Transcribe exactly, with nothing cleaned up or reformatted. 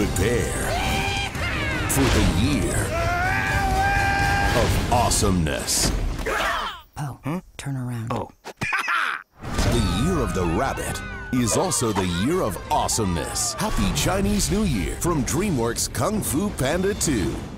Prepare for the year of awesomeness. Oh, huh? Turn around. Oh. The year of the rabbit is also the year of awesomeness. Happy Chinese New Year from DreamWorks Kung Fu Panda two.